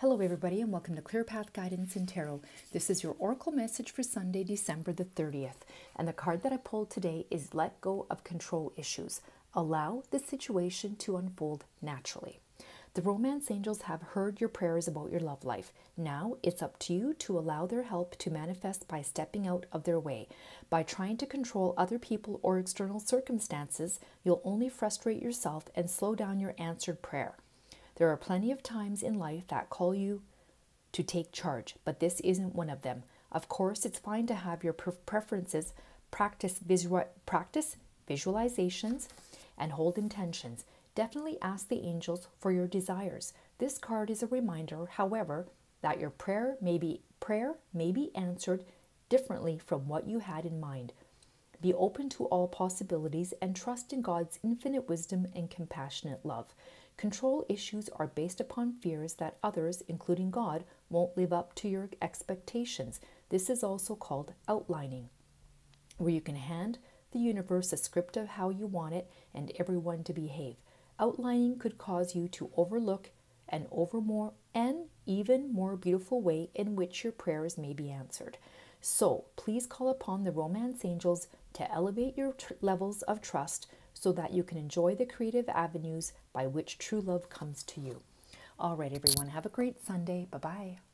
Hello everybody and welcome to Clear Path Guidance in Tarot. This is your Oracle message for Sunday, December the 30th. And the card that I pulled today is Let Go of Control Issues. Allow the situation to unfold naturally. The romance angels have heard your prayers about your love life. Now it's up to you to allow their help to manifest by stepping out of their way. By trying to control other people or external circumstances, you'll only frustrate yourself and slow down your answered prayer. There are plenty of times in life that call you to take charge, but this isn't one of them. Of course, it's fine to have your preferences, practice visualizations, and hold intentions. Definitely ask the angels for your desires. This card is a reminder, however, that your prayer may be answered differently from what you had in mind. Be open to all possibilities and trust in God's infinite wisdom and compassionate love. Control issues are based upon fears that others, including God, won't live up to your expectations. This is also called outlining, where you can hand the universe a script of how you want it and everyone to behave. Outlining could cause you to overlook an even more beautiful way in which your prayers may be answered. So please call upon the romance angels to elevate your levels of trust so that you can enjoy the creative avenues by which true love comes to you. All right, everyone, have a great Sunday. Bye-bye.